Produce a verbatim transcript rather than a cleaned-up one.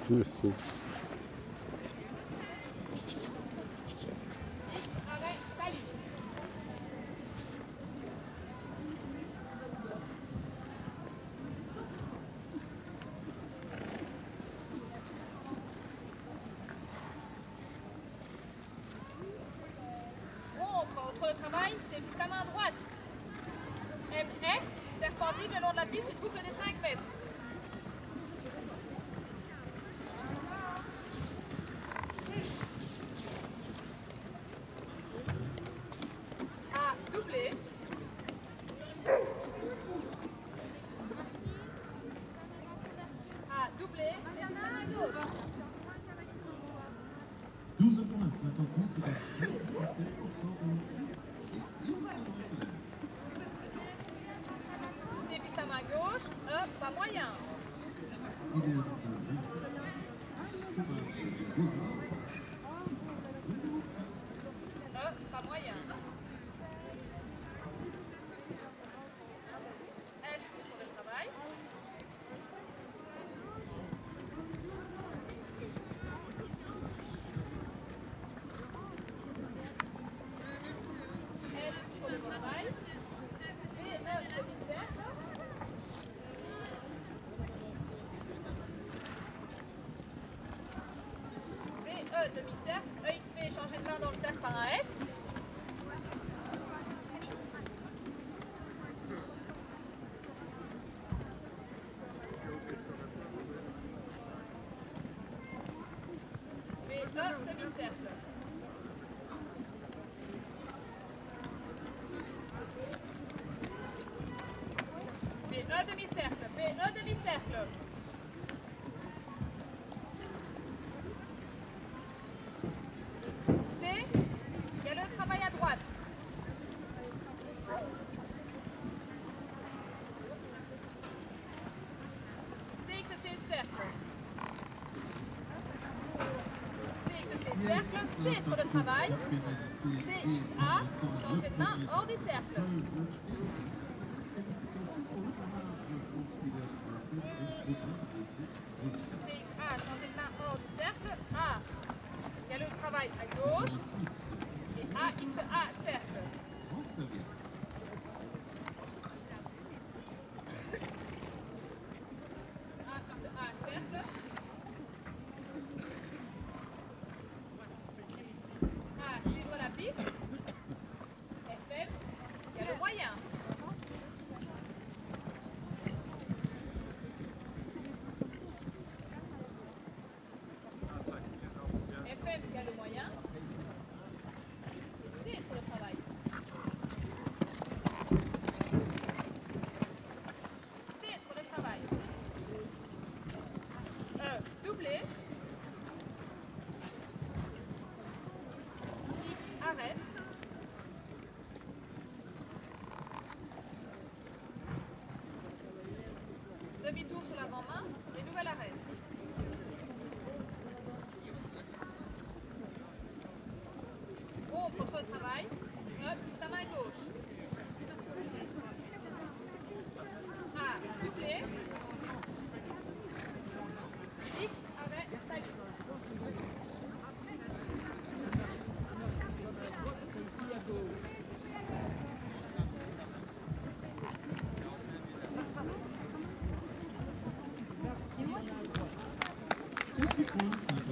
Merci. Contre le travail, c'est vise la main à droite. M F, serpentine le long de la piste, une boucle de cinq mètres. A, doublé. A, doublé, c'est vise la main à gauche. douze points, cinquante-huit, c'est C'est vise la main à gauche, hop, pas moyen. Hop, pas moyen. F pour le travail. F pour le travail. B, E, demi-cercle. B, E, demi-cercle. E X B, changer de main dans le cercle par un S. B, E, demi-cercle. B, E, demi-cercle. B, E, demi-cercle. C, il y a le travail à droite. C X, c'est cercle. C X, c'est cercle. C pour le travail. C X A, changer de main hors du cercle. C X A, changer de main hors du cercle. A, il y a le travail à gauche. Et A X A, cercle. A X A, cercle. A, livre la piste. F M, il y a le moyen. F M, il y a le moyen. C pour le travail. C pour le travail. E, doublé. X, arrête. Demi-tour sur l'avant-main et nouvelle arrêt. O, contre le travail. Hop, sa main gauche. A, doublé. X, arrêt, salut. Dis-moi.